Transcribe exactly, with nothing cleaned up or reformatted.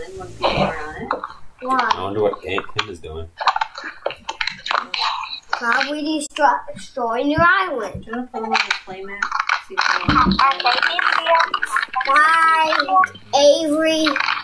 island when people are on it. Why? I wonder what Aunt Kim is doing. Probably destroy, destroying your island. Do you want to put them on the play mat? See if they Bye, Avery.